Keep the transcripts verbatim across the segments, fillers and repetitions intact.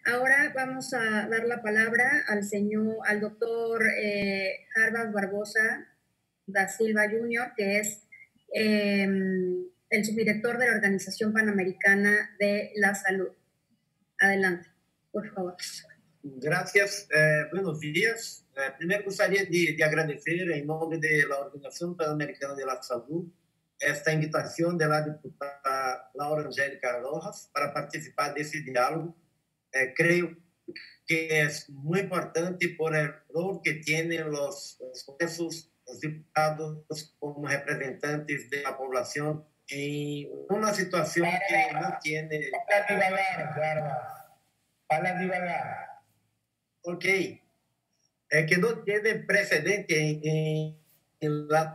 Ahora vamos a dar la palabra al señor, al doctor eh, Jarbas Barbosa da Silva junior, que es eh, el subdirector de la Organización Panamericana de la Salud. Adelante, por favor. Gracias, eh, buenos días. Eh, primero gostaria de, de agradecer, em nome da Organização Pan-Americana de la Salud, esta invitação da deputada Laura Angélica Rojas para participar desse diálogo. Eh, creio que é muito importante por el rol que têm os, os, os diputados como representantes da população em uma situação que não tem... Fala devagar, Jarbas. Fala devagar. Ok. É que não teve precedente em, em, em la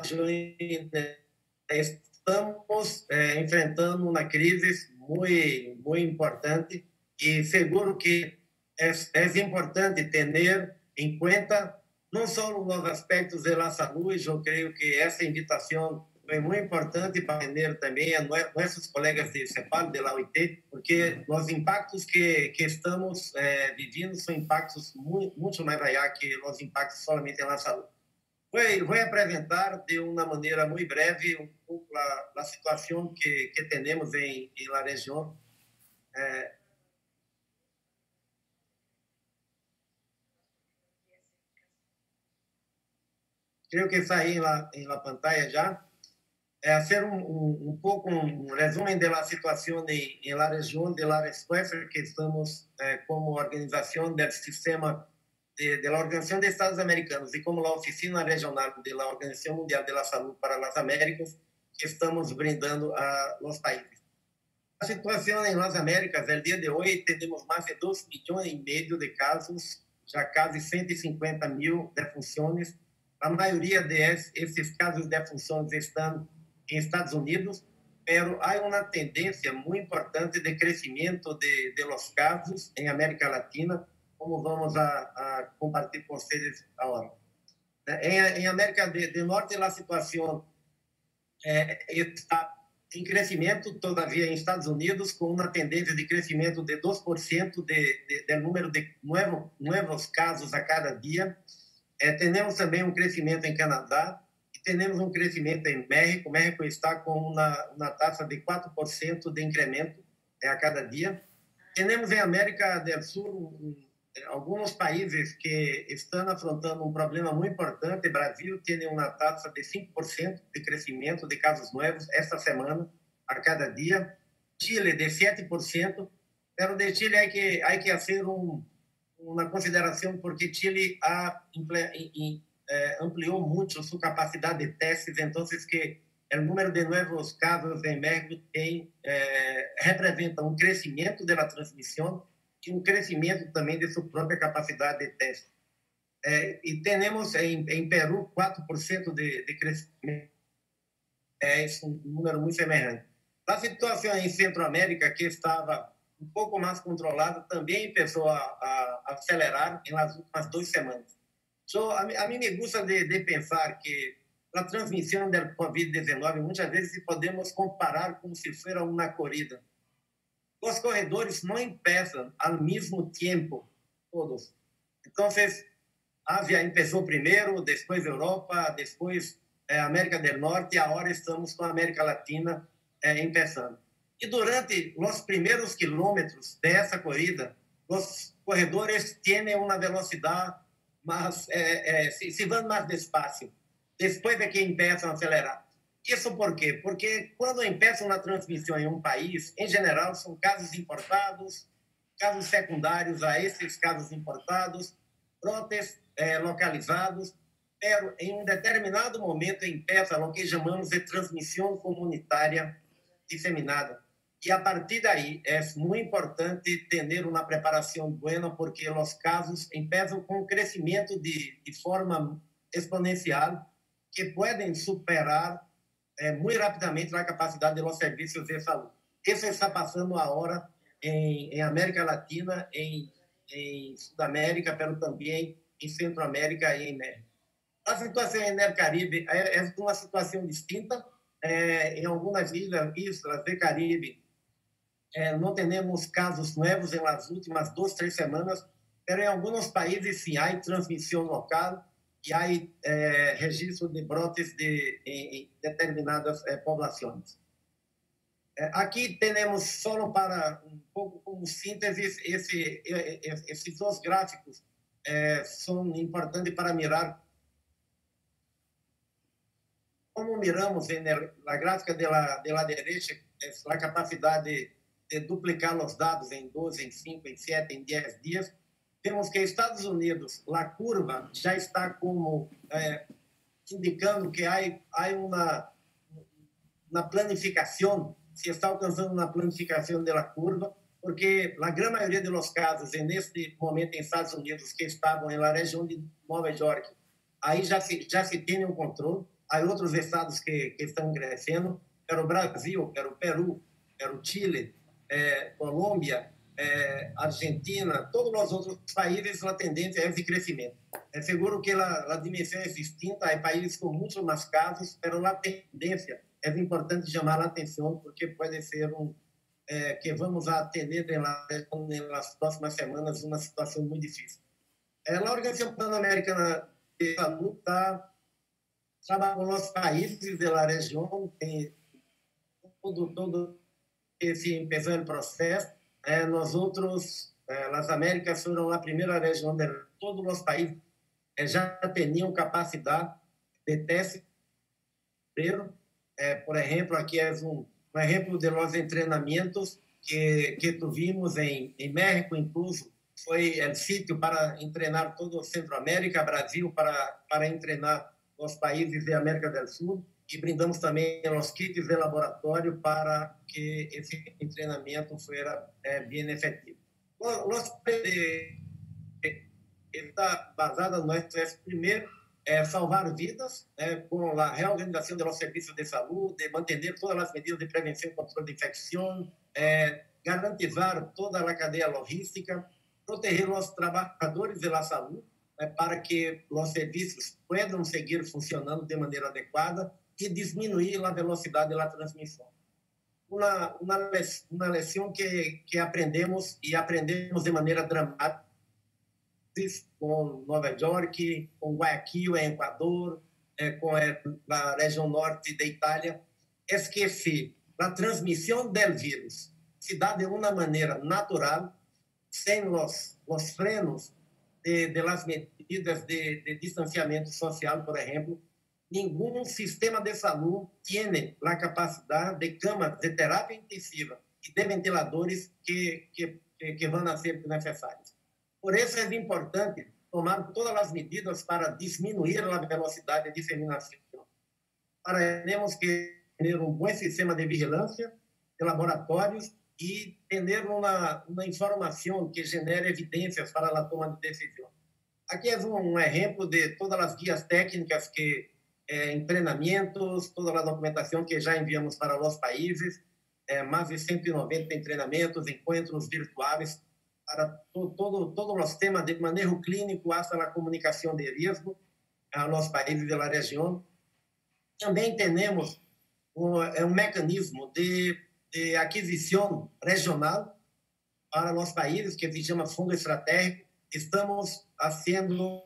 estamos eh, enfrentando uma crise muito, muito importante e seguro que é, é importante ter em conta não só os aspectos da saúde. Eu creio que essa invitação é muito importante para atender também a nossos colegas de CEPAL, da O I T, porque os impactos que, que estamos eh, vivendo são impactos muito, muito mais allá que os impactos somente na saúde. Vou, vou apresentar de uma maneira muito breve um pouco a, a situação que, que temos em, em la região. Eh, Creo que está aí na, na pantalla já. É fazer um, um, um pouco um resumo da situação em, em la região de la resposta que estamos eh, como organização do sistema de, de la Organização de Estados Americanos e como a oficina regional da Organização Mundial de la Saúde para as Américas que estamos brindando a los países. A situação em las Américas, no dia de hoje, temos mais de dois milhões e meio de casos, já quase cento e cinquenta mil defunções. A maioria desses casos de defunções estão em Estados Unidos, mas há uma tendência muito importante de crescimento de, de los casos em América Latina, como vamos a, a compartilhar com vocês agora. Em, em América do Norte, a situação é, está em crescimento, todavia, em Estados Unidos, com uma tendência de crescimento de dois por cento de, de, de número de novos, novos casos a cada dia. É, temos também um crescimento em Canadá e temos um crescimento em México. O México está com uma, uma taxa de quatro por cento de incremento é, a cada dia. Temos em América do Sul um, alguns países que estão afrontando um problema muito importante. O Brasil tem uma taxa de cinco por cento de crescimento de casos novos esta semana, a cada dia. Chile de sete por cento. Mas de Chile há que, há que fazer um uma consideração porque Chile ha, eh, ampliou muito sua capacidade de testes, então que o número de novos casos em México tem, eh, representa um crescimento da transmissão e um crescimento também de sua própria capacidade de teste. Eh, e temos em, em Peru quatro por cento de, de crescimento, é um número muito semelhante. A situação em Centro-América, que estava um pouco mais controlado, também começou a, a, a acelerar nas últimas duas semanas. So, a, a mim me gusta de, de pensar que a transmissão da covid dezenove, muitas vezes podemos comparar como se fosse uma corrida. Os corredores não começam ao mesmo tempo, todos. Então, a Ásia começou primeiro, depois Europa, depois eh, América do Norte, e agora estamos com a América Latina eh, começando. E durante os primeiros quilômetros dessa corrida, os corredores têm uma velocidade, mas é, é, se, se vão mais despacio, depois é que começam a acelerar. Isso por quê? Porque quando começam a transmissão em um país, em geral, são casos importados, casos secundários a esses casos importados, brotes é, localizados, mas em um determinado momento começa o que chamamos de transmissão comunitária disseminada. E a partir daí é muito importante ter uma preparação boa, porque os casos começam com um crescimento de, de forma exponencial que podem superar é, muito rapidamente a capacidade dos serviços de saúde. Isso está passando agora em, em América Latina, em, em Sudamérica, mas também em Centro-América e em México. A situação no Caribe é, é uma situação distinta. É, em algumas ilhas, islas do Caribe, eh, não temos casos novos em las últimas duas, três semanas, mas em alguns países sim há transmissão local e há eh, registro de brotes de, em, em determinadas eh, populações. Eh, aqui temos, só para um pouco como síntese, esse, esses dois gráficos eh, são importantes para mirar como miramos en el, la gráfica de la, de la derecha, es la capacidad de, de duplicar los dados en dos, en cinco, en siete, en diez días, vemos que Estados Unidos, la curva já está como eh, indicando que há, há uma, uma planificação, se está alcançando uma planificação da curva, porque a grande maioria dos casos, neste momento em Estados Unidos, que estavam na região de Nova York, aí já se, já se tem um controle. Há outros estados que, que estão crescendo, para o Brasil, para o Peru, para o Chile, eh, Colômbia, eh, Argentina, todos os outros países, a tendência é de crescimento. É seguro que a, a dimensão é distinta, há países com muitos mais casos, mas a tendência é importante chamar a atenção, porque pode ser um, eh, que vamos atender nas próximas semanas uma situação muito difícil. Eh, a Organização Pan-Americana de Saúde está trabalha com os países da região, tem todo, todo esse começou o processo. É, nós outros, é, as Américas foram a primeira região de todos os países é, já tinham capacidade de teste. É, por exemplo, aqui é um, um exemplo de los treinamentos que que tivemos em, em México, incluso foi o sítio para treinar todo o Centro-América, Brasil para para treinar os países da América do Sul e brindamos também os kits de laboratório para que esse treinamento fosse é, bem efetivo. Os está basada no nosso primeiro é salvar vidas é, com a reorganização dos serviços de saúde, manter todas as medidas de prevenção e controle de infecção, é, garantizar toda a cadeia logística, proteger os trabalhadores da saúde para que os serviços possam seguir funcionando de maneira adequada e diminuir a velocidade da transmissão. Uma, uma, uma lição que, que aprendemos e aprendemos de maneira dramática com Nova York, com Guayaquil, em Equador, eh, com a região norte da Itália, é que se a transmissão do vírus se dá de uma maneira natural, sem os, os frenos de, de las medidas de, de distanciamento social, por exemplo, nenhum sistema de saúde tem a capacidade de camas de terapia intensiva e de ventiladores que, que, que vão a ser necessários. Por isso é importante tomar todas as medidas para diminuir a velocidade de disseminação. Para temos que ter um bom sistema de vigilância de laboratórios e ter uma, uma informação que genere evidências para a toma de decisão. Aqui é um, um exemplo de todas as guias técnicas que eh, em treinamentos, toda a documentação que já enviamos para os países, eh, mais de cento e noventa em treinamentos, encontros virtuais, para todo, todo, todos os temas de manejo clínico hasta a comunicação de risco a los países da região. Também temos um, um mecanismo de, de aquisição regional para os países, que se chama Fundo Estratégico. Estamos fazendo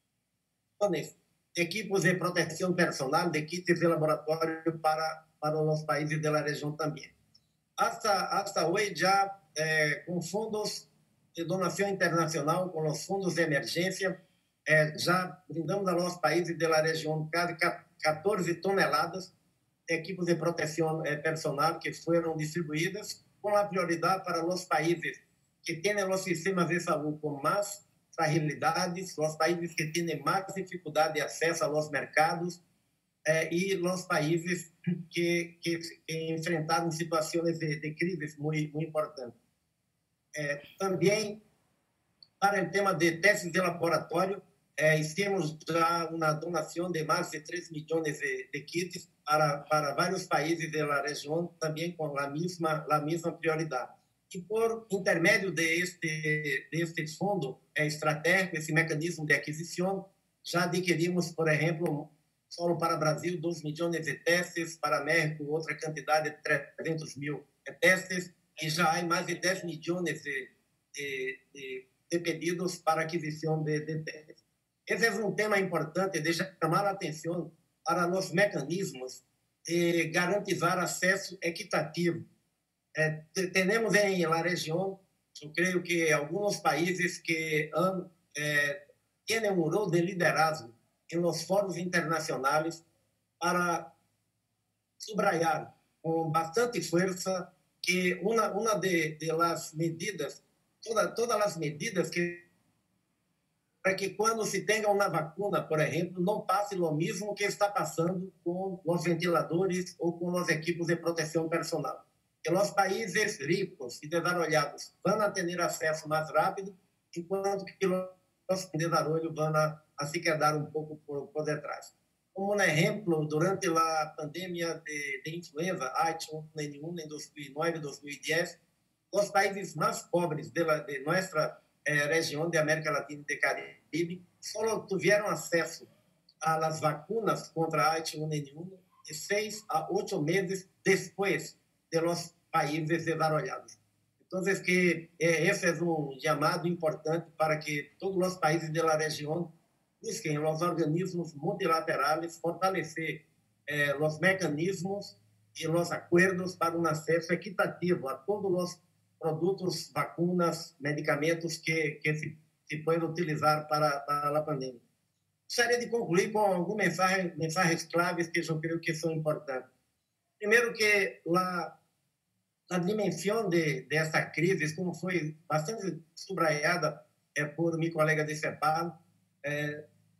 equipos de proteção personal, de kits de laboratório para, para os países da região também. Hasta, hasta hoje, já eh, com fundos de donação internacional, com os fundos de emergência, eh, já brindamos aos países da região quase catorze toneladas de equipos de proteção eh, personal que foram distribuídas, com a prioridade para os países que têm os sistemas de saúde com mais fragilidades, os países que têm mais dificuldade de acesso aos mercados eh, e os países que, que, que enfrentaram situações de, de crise muito, muito importantes. Eh, também, para o tema de testes de laboratório, eh, temos já uma donação de mais de três milhões de, de kits para, para vários países da região, também com a mesma, a mesma prioridade. E por intermédio deste, deste fundo é, estratégico, esse mecanismo de aquisição, já adquirimos, por exemplo, só para o Brasil, dois milhões de testes, para o México, outra quantidade de trezentos mil testes, e já há mais de dez milhões de, de, de, de pedidos para aquisição de, de testes. Esse é um tema importante, deixa chamar a atenção para os mecanismos de garantizar acesso equitativo. É, temos em la região, eu creio que alguns países que é, têm um rol de liderazgo em los fóruns internacionais para subrayar com bastante força que uma, uma de, de las medidas, toda, todas as medidas que para que quando se tenha uma vacuna, por exemplo, não passe o mesmo que está passando com os ventiladores ou com os equipos de proteção personal. Que os países ricos e desarrollados vão ter acesso mais rápido, enquanto que os desarrollados vão a, a se quedar um pouco por, por detrás. Como um exemplo, durante a pandemia de, de influenza H um N um em dois mil e nove, dois mil e dez, os países mais pobres de, la, de nossa eh, região de América Latina e de Caribe só tiveram acesso às vacinas contra H um N um de seis a oito meses depois de los países desarrollados. Então, que eh, esse é um chamado importante para que todos os países da região busquem os organismos multilaterais, fortalecer eh, os mecanismos e os acordos para um acesso equitativo a todos os produtos, vacinas, medicamentos que, que se, se podem utilizar para, para a pandemia. Gostaria de concluir com algumas mensagens, mensagens claves que eu creio que são importantes. Primeiro, que a, a dimensão de, dessa crise, como foi bastante subrayada é, por meu colega de CEPAL, é,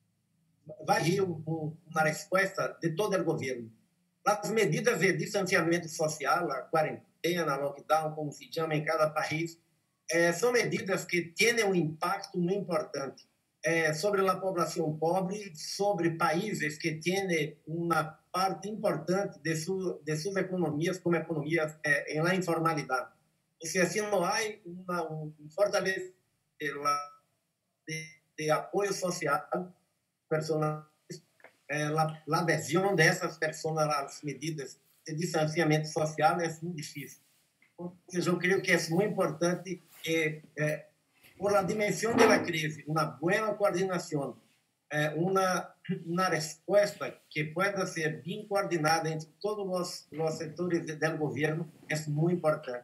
vai ir um, uma resposta de todo o governo. As medidas de distanciamento social, a quarentena, a lockdown, como se chama em cada país, é, são medidas que têm um impacto muito importante é, sobre a população pobre, sobre países que têm uma parte importante de, su, de suas economias como economias é, em la informalidade. Ou seja, assim, não há uma, um fortalecimento de, de apoio social personal, eh, a, a adesão dessas pessoas às medidas de distanciamento social é muito difícil. Ou seja, eu creio que é muito importante que, eh, por a dimensão da crise, uma boa coordenação, eh, uma, uma resposta que pueda ser bem coordenada entre todos os, os setores do governo é muito importante.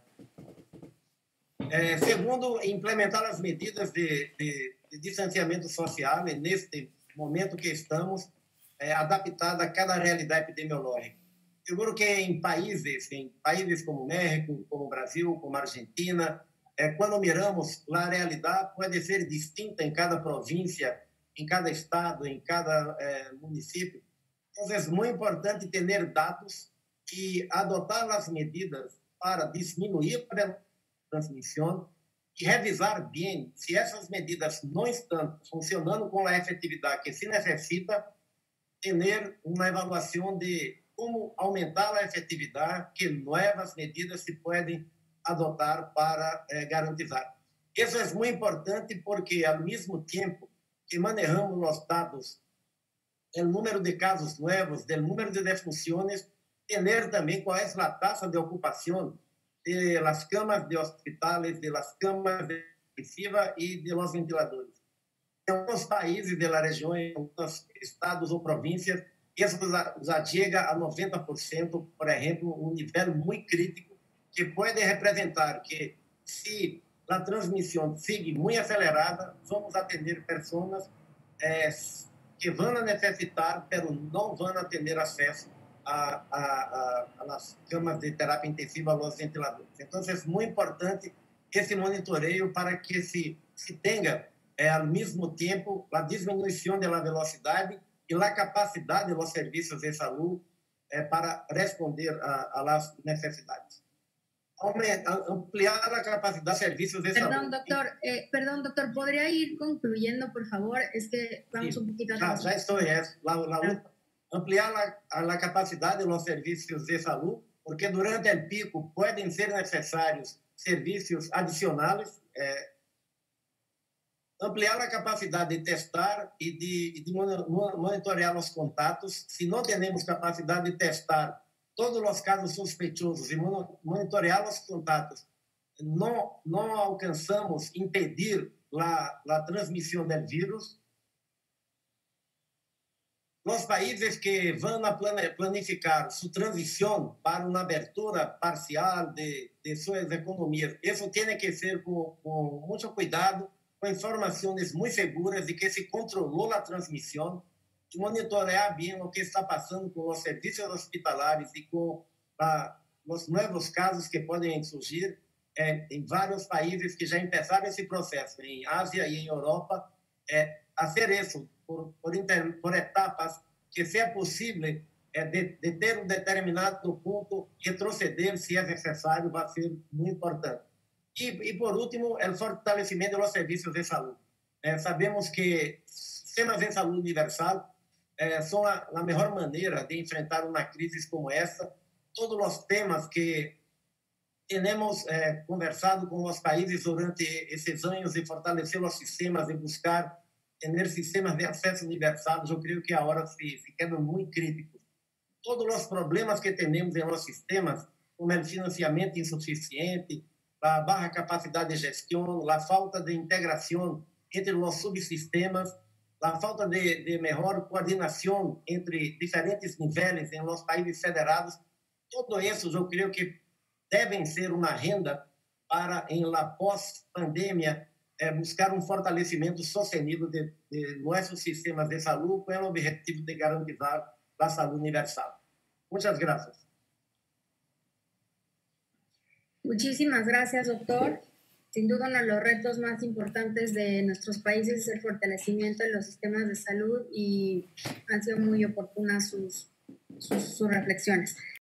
Eh, segundo, implementar as medidas de, de, de distanciamento social neste momento que estamos, é, adaptada a cada realidade epidemiológica. Seguro que em países, em países como México, como Brasil, como Argentina, é, quando miramos a realidade pode ser distinta em cada província, em cada estado, em cada é, município. Então, é muito importante ter dados e adotar as medidas para diminuir a transmissão e revisar bem se essas medidas não estão funcionando com a efetividade que se necessita, ter uma avaliação de como aumentar a efetividade que novas medidas se podem adotar para eh, garantizar. Isso é muito importante porque, ao mesmo tempo que manejamos os dados do número de casos novos, do número de defunções, ter também qual é a taxa de ocupação de las camas de hospitales, de las camas de intensiva e de los ventiladores. Em alguns países da região, em alguns estados ou províncias, isso já chega a noventa por cento, por exemplo, um nível muito crítico, que pode representar que, se a transmissão sigue muito acelerada, vamos atender pessoas eh, que vão necessitar, mas não vão ter acesso A, a, a, a las camas de terapia intensiva, aos ventiladores. Então, é muito importante esse monitoreio para que se, se tenha, é, ao mesmo tempo, a diminuição da velocidade e a capacidade dos serviços de saúde é, para responder às necessidades. Ampliar a capacidade dos serviços de perdón, saúde. Doctor, eh, perdón, doctor, ¿podría ir concluyendo, por favor? Es que vamos sí, un poquito atrás. Já, já estou, é. La, la, ah. Ampliar a, a capacidade dos serviços de saúde, porque durante o pico podem ser necessários serviços adicionais, é, ampliar a capacidade de testar e de, de monitorar os contatos. Se não temos capacidade de testar todos os casos suspeitosos e monitorar os contatos no, no alcanzamos impedir la, la transmisión del virus. Los países que van a planificar su transición para una abertura parcial de, de sus economías, eso tiene que ser con, con mucho cuidado, con informaciones muy seguras de que se controló la transmisión, monitorear bien lo que está pasando con los servicios hospitalarios y con a, los nuevos casos que pueden surgir eh, en varios países que ya empezaron ese proceso, en Asia y en Europa, eh, hacer eso por, por, inter, por etapas, que sea posible eh, de, de ter um determinado ponto, retroceder se é necessário, vai ser muito importante. E, e por último, o fortalecimento dos serviços de saúde. Eh, sabemos que sistemas de saúde universal eh, são a, a melhor maneira de enfrentar uma crise como essa. Todos os temas que temos eh, conversado com os países durante esses anos de fortalecer os sistemas, de buscar ter sistemas de acesso universal, eu creio que agora se, se quedam muito críticos. Todos os problemas que temos em nossos sistemas, como o financiamento insuficiente, a baixa capacidade de gestão, a falta de integração entre os subsistemas, a falta de, de melhor coordenação entre diferentes níveis em os países federados, tudo isso eu creio que devem ser uma renda para, em la pós-pandemia, eh, buscar um fortalecimento sostenível de, de nossos sistemas de saúde com o objetivo de garantizar a saúde universal. Muchas gracias. Muchísimas gracias, doctor. Sin duda, uno de los retos más importantes de nuestros países es el fortalecimiento de los sistemas de salud y han sido muy oportunas sus, sus, sus reflexiones.